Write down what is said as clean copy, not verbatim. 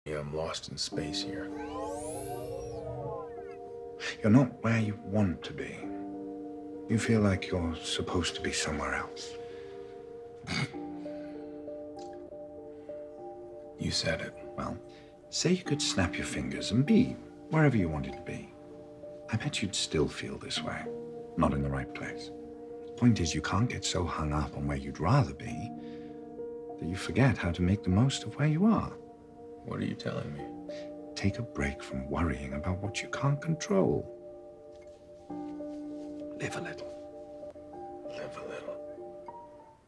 Yeah, I'm lost in space here. You're not where you want to be. You feel like you're supposed to be somewhere else. You said it. Well, say you could snap your fingers and be wherever you wanted to be. I bet you'd still feel this way. Not in the right place. Point is, you can't get so hung up on where you'd rather be that you forget how to make the most of where you are. What are you telling me? Take a break from worrying about what you can't control. Live a little.